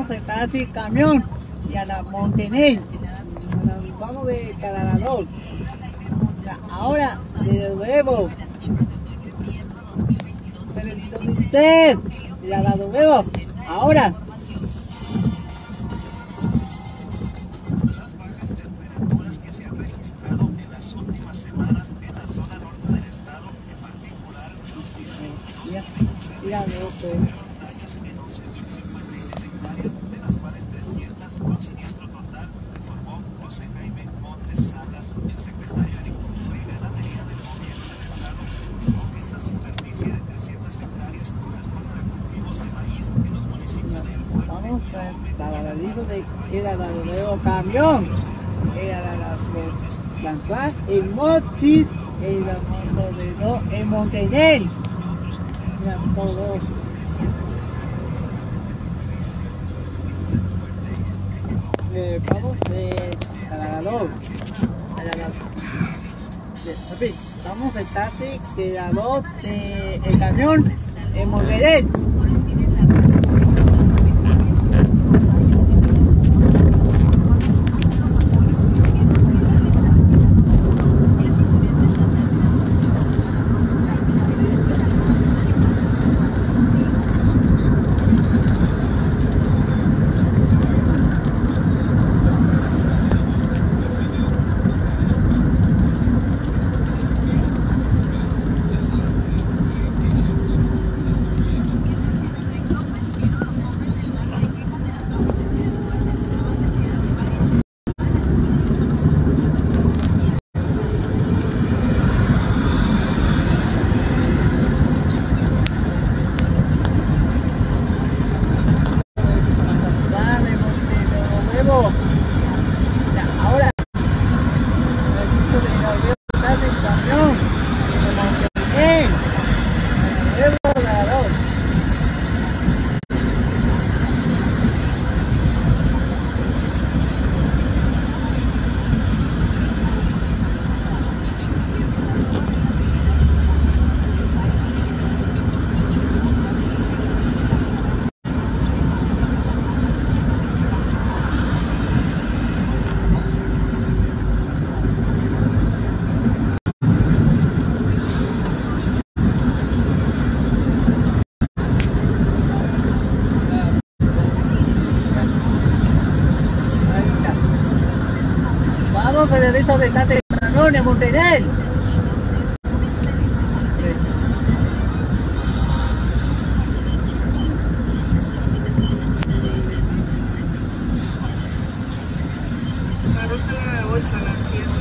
vamos a estar sin camión y a la Montenegro. Vamos de Calador. Ahora de nuevo. Entonces, y a la nuevo. Ahora. Mira, no, pues. Vamos a la lista de era la nuevo camión, era la Class en Mochis, era moto de no en Montenegro. Mira todos. Vamos de Calador. Vamos a estar de el camión en Montenegro. Ahora, vamos a derecho de Tate Marrón en Montenegro. Vamos a la vuelta a la fiesta.